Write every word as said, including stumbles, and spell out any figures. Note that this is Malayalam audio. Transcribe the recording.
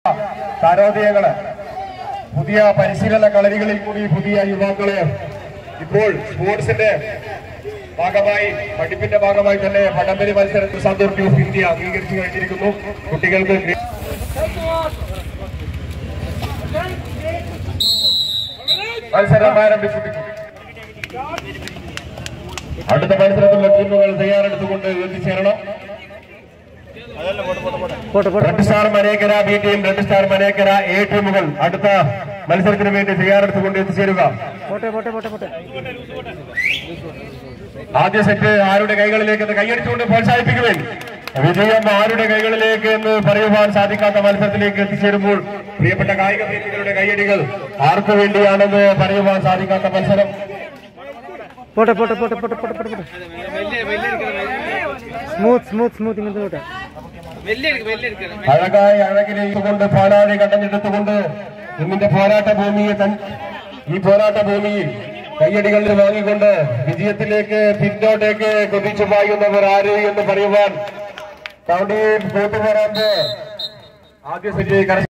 താരോദയങ്ങള് പുതിയ പരിശീലന കളരികളിൽ കൂടി പുതിയ യുവാക്കളെ ഇപ്പോൾ സ്പോർട്സിന്റെ ഭാഗമായി പഠിപ്പിന്റെ ഭാഗമായി തന്നെ വടംവലി മത്സരത്തിൽ അതോറിറ്റി ഓഫ് ഇന്ത്യ അംഗീകരിച്ചു കഴിഞ്ഞിരിക്കുന്നു. കുട്ടികൾക്ക് മത്സരം ആരംഭിച്ചിരിക്കുന്നു. അടുത്ത മത്സരത്തിലുള്ള ടീമുകൾ തയ്യാറെടുത്തുകൊണ്ട് എത്തിച്ചേരണം. Red star Manekkara B team, red star Manekkara A ടീമുകൾ അടുത്ത മത്സരത്തിന് വേണ്ടി തയ്യാറെടുത്തുകൊണ്ട് എത്തിച്ചേരുക. ആദ്യ സെറ്റ് ആരുടെ കൈകളിലേക്ക് എന്ന് കൈയടിച്ചുകൊണ്ട് പ്രോത്സാഹിപ്പിക്കുവാൻ വിജയം ആരുടെ കൈകളിലേക്ക് എന്ന് പറയുവാൻ സാധിക്കാത്ത മത്സരത്തിലേക്ക് എത്തിച്ചേരുമ്പോൾ പ്രിയപ്പെട്ട കായിക പ്രേമികളുടെ കൈയടികൾ ആർക്കു വേണ്ടിയാണെന്ന് പറയുവാൻ സാധിക്കാത്ത മത്സരം. അഴകായി അഴകിലേക്കുകൊണ്ട് പോരാടി കടഞ്ഞെടുത്തുകൊണ്ട് ഇന്നിന്റെ പോരാട്ട ഭൂമിയെ ഈ പോരാട്ട ഭൂമിയിൽ കയ്യടികളിൽ വാങ്ങിക്കൊണ്ട് വിജയത്തിലേക്ക് പിന്നോട്ടേക്ക് കുതിച്ചു പായുന്നവർ ആര് എന്ന് പറയുവാൻ കൗണ്ടി കൂട്ടുപോരാട്ട് ആദ്യ സെറ്റ് കരസ്ഥ